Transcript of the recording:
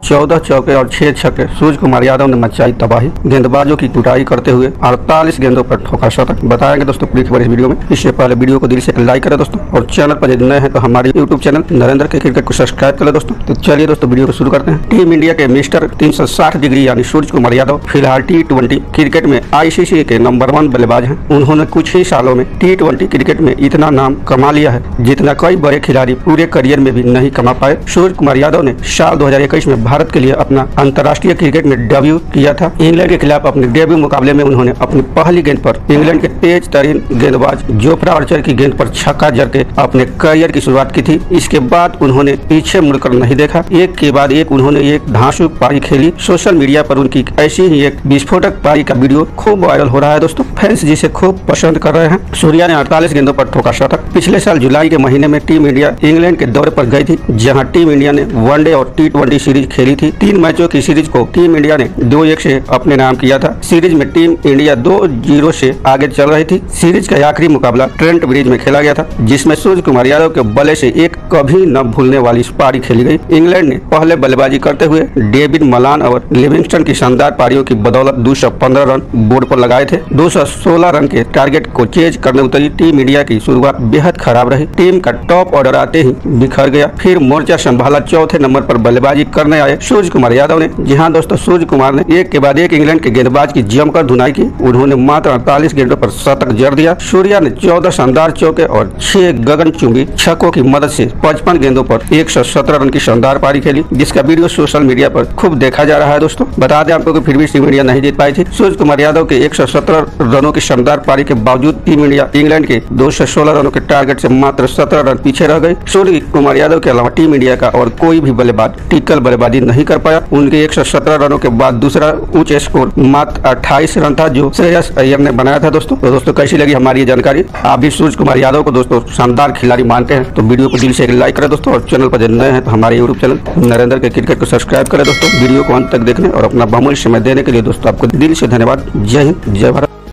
14 चौके और 6 छक्के सूर्य कुमार यादव ने मचाई तबाही। गेंदबाजों की कुटाई करते हुए 48 गेंदों पर ठोका शतक। बताएंगे दोस्तों पूरी खबर इस वीडियो में। इससे पहले वीडियो को दिल से लाइक करें दोस्तों, और चैनल पर यदि नए हैं तो हमारे यूट्यूब चैनल नरेंद्र के क्रिकेट को सब्सक्राइब करें दोस्तों। तो चलिए दोस्तों वीडियो को शुरू करते हैं। टीम इंडिया के मिस्टर 360 डिग्री यानी सूर्य कुमार यादव फिलहाल T20 क्रिकेट में ICC के नंबर 1 बल्लेबाज हैं। उन्होंने कुछ ही सालों में T20 क्रिकेट में इतना नाम कमा लिया है जितना कई बड़े खिलाड़ी पूरे करियर में भी नहीं कमा पाए। सूर्य कुमार यादव ने साल 2021 में भारत के लिए अपना अंतर्राष्ट्रीय क्रिकेट में डेब्यू किया था। इंग्लैंड के खिलाफ अपने डेब्यू मुकाबले में उन्होंने अपनी पहली गेंद पर इंग्लैंड के तेज तरीन गेंदबाज जोफ्रा आर्चर की गेंद पर छक्का जड़ के अपने करियर की शुरुआत की थी। इसके बाद उन्होंने पीछे मुड़कर नहीं देखा, एक के बाद एक उन्होंने एक धांसू पारी खेली। सोशल मीडिया पर उनकी ऐसी ही एक विस्फोटक पारी का वीडियो खूब वायरल हो रहा है दोस्तों। फैंस जिसे खूब पसंद कर रहे हैं। सूर्या ने 48 गेंदों पर ठोका शतक। पिछले साल जुलाई के महीने में टीम इंडिया इंग्लैंड के दौरे पर गई थी, जहां टीम इंडिया ने वनडे और T20 सीरीज खेली थी। 3 मैचों की सीरीज को टीम इंडिया ने 2-1 से अपने नाम किया था। सीरीज में टीम इंडिया 2-0 से आगे चल रही थी। सीरीज का आखिरी मुकाबला ट्रेंट ब्रिज में खेला गया था, जिसमें सूर्य कुमार यादव के बल्ले से एक कभी न भूलने वाली पारी खेली गई। इंग्लैंड ने पहले बल्लेबाजी करते हुए डेविड मलान और लिविंगस्टन की शानदार पारियों की बदौलत 215 रन बोर्ड पर लगाए थे। 216 रन के टारगेट को चेज करने उतरी टीम इंडिया की शुरुआत बेहद खराब रही। टीम का टॉप ऑर्डर आते ही बिखर गया। फिर मोर्चा संभाला चौथे नंबर पर बल्लेबाजी करने आए सूर्य कुमार यादव ने। जी हाँ दोस्तों, सूर्य कुमार ने एक के बाद एक इंग्लैंड के गेंदबाज की जमकर धुनाई की। उन्होंने मात्र 48 गेंदों पर शतक जड़ दिया। सूर्या ने 14 शानदार चौके और 6 गगनचुंबी छक्कों की मदद से 55 गेंदों पर 117 रन की शानदार पारी खेली, जिसका वीडियो सोशल मीडिया पर खूब देखा जा रहा है दोस्तों। बता दें आपको कि फिर भी टीम इंडिया नहीं जीत पाई थी। सूर्य कुमार यादव के 117 रनों की शानदार पारी के बावजूद टीम इंडिया इंग्लैंड के 216 रनों के टारगेट से मात्र 17 रन पीछे रह गई। सूर्य कुमार यादव के अलावा टीम इंडिया का और कोई भी बल्लेबाज टिकल बल्लेबाजी नहीं कर पाया। उनके 117 रनों के बाद दूसरा उच्च स्कोर मात्र 28 रन था, जो श्रेयस अय्यर ने बनाया था दोस्तों। तो दोस्तों कैसी लगी हमारी ये जानकारी? आप भी सूर्य कुमार यादव को दोस्तों शानदार खिलाड़ी मानते हैं तो वीडियो को दिल से लाइक करें दोस्तों, और चैनल पर नए हैं तो हमारे यूट्यूब चैनल नरेंद्र के क्रिकेट को सब्सक्राइब करें दोस्तों। वीडियो को अंत तक देखने और अपना बहुमूल्य समय देने के लिए दोस्तों आपको दिल से धन्यवाद। जय हिंद, जय भारत।